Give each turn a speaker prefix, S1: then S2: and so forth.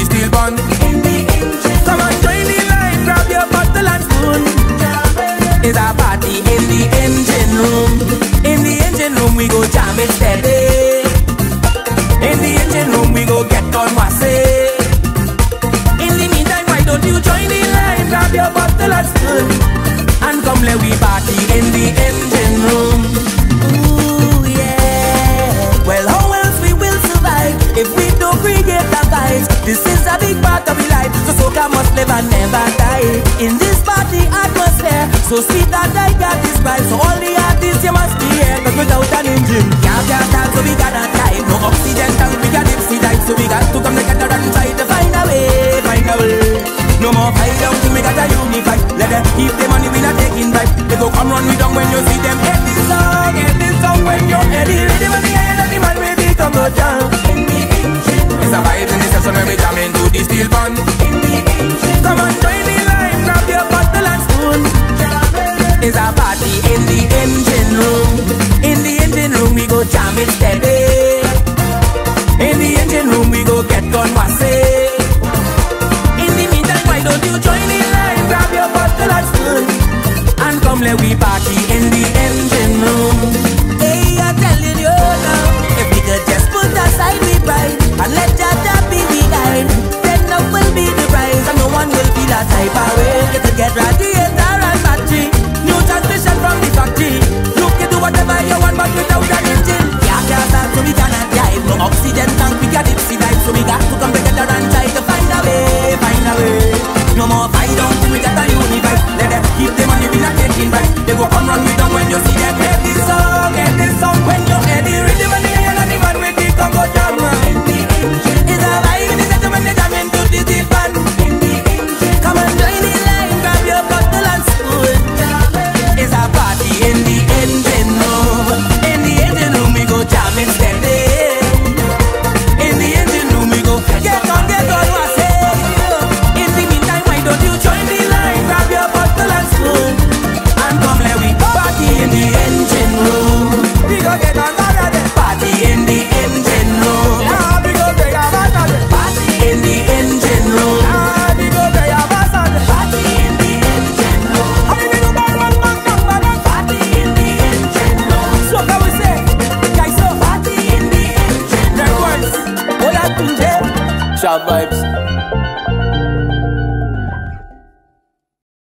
S1: steel bun. In the engine. Come on, join the line, grab your bottle and spoon. It's a party in the engine room. In the engine room we go jam it steady. In the engine room we go get on wassy. In the meantime, why don't you join the line, grab your bottle and spoon, and come let we party in the engine room. Ooh yeah. Well, how else we will survive if we don't create a fight? This is a big part of our life, so soca must live and never die. In this party atmosphere, so sweet that I got this vibe. So all the artists you must be here, cause without an engine can't dance, so we gotta dive. No oxygen tank, we got dipsy dive, so we got to come together and try to find a way, find a way. No more fight down till we got a unify. Let them keep the money, we not taking back. They go come run we down when you see them. Get this song when you're ready. Ready when the end of the man will be come go down. In the engine. It's a vibe in the session when we jam into the steel bun. In the engine. Come on, join the line, grab your bottle and spoon. It's a party in the engine room. In the engine room we go jam it steady. In the engine room we go get on wassy. In the meantime, why don't you join the line, grab your bottle and spoon, and come let we party in the